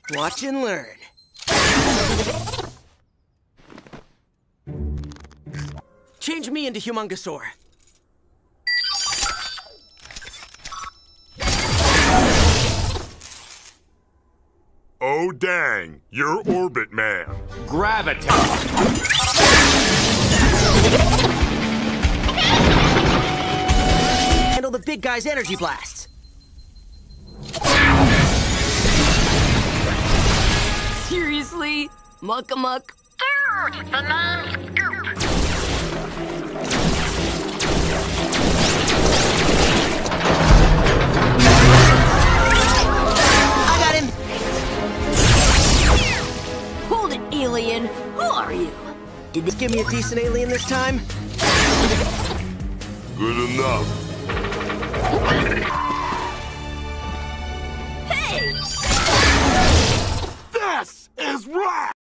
Watch and learn. Change me into Humongosaur. Oh dang, you're Orbit Man. Gravitas. Handle the big guy's energy blasts. Seriously? Muck-a-muck? Dude, the name's Scoop. I got him! Hold it, alien. Who are you? Did this give me a decent alien this time? Good enough. Hey! This is right!